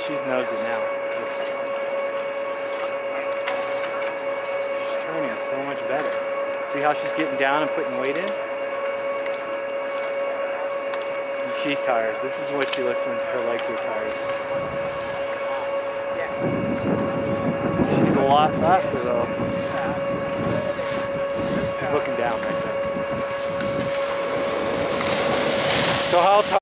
She knows it now. She's turning so much better. See how she's getting down and putting weight in? And she's tired. This is what she looks when her legs are tired. She's a lot faster though. She's looking down right there. So how